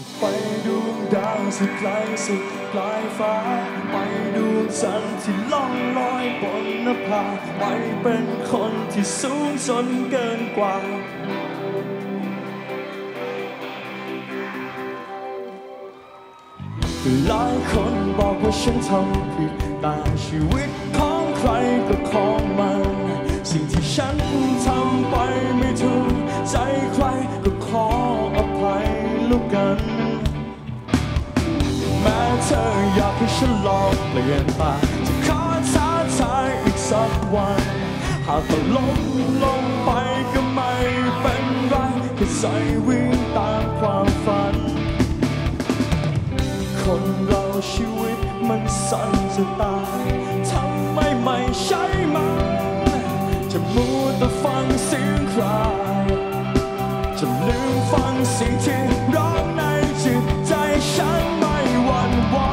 ไปดูดาวสุดไกลสุดปลายฟ้าไปดูจันทร์ที่ล่องลอยบนนภาไปเป็นคนที่สูงจนเกินกว่าหลายคนบอกว่าฉันทำผิดแต่ชีวิตของใครก็ของมันสิ่งที่ฉันทำไปไม่ถูกใจใครก็ขออภัยแล้วกันแม้เธออยากให้ฉันลองเปลี่ยนไปจะขอท้าทายอีกสักวันหากต้องล้มลงไปก็ไม่เป็นไรแค่ใจวิ่งตามความฝันคนเราชีวิตมันสั้นจะตายทำไมไม่ใช่มันจะมัวแต่ฟังเสียงใครจะลืมฟังเสียงที่ร้องในจิตใจฉันไม่หวั่นไหว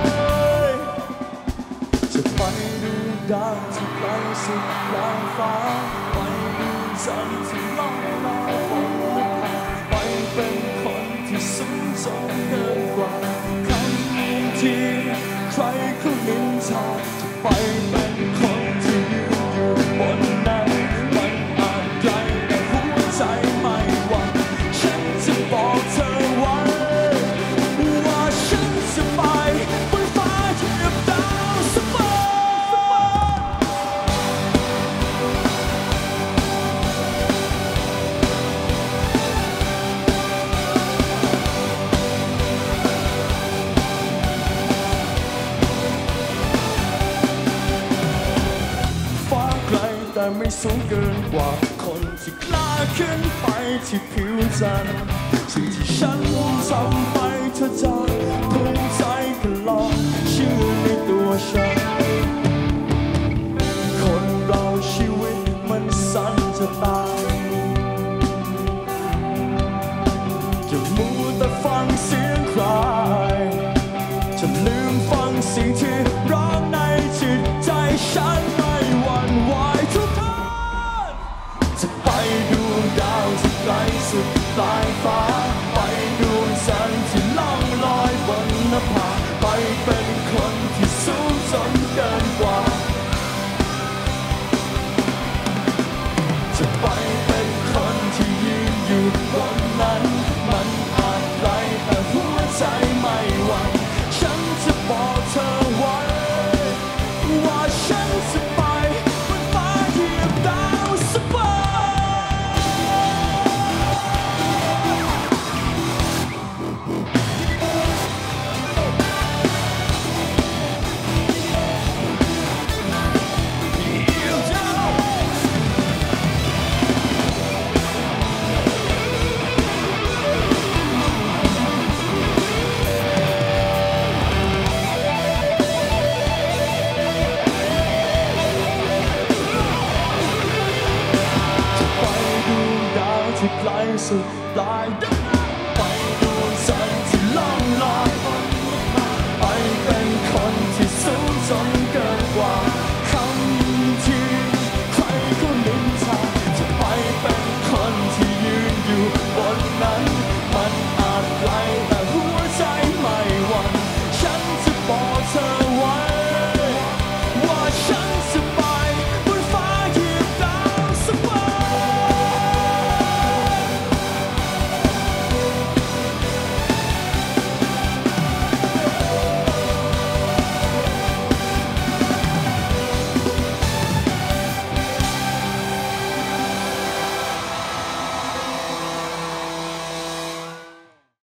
จะไปดูดาวที่ไกลสุดปลายฟ้าไปดูจันทร์ที่ล่องลอยบนนภาไปเป็นคนที่สูงส่งเกินกว่าที่ใครเขานินทาจะไปเป็นคนที่ยืนอยู่บนนั้นมันอาจไกลแต่หัวใจไม่หวั่นฉันจะบอกเธอไว้ว่าฉันจะไปบนฟ้าที่เหยียบดาวเสมอแต่ไม่สูงเกินกว่าคนที่กล้าขึ้นไปที่ผิวจันทร์สิ่งที่ฉันทำไปเธอจะภูมิใจก็ลองเชื่อในตัวฉันคนเราชีวิตมันสั้นจะตายจะมัวแต่ฟังเสียง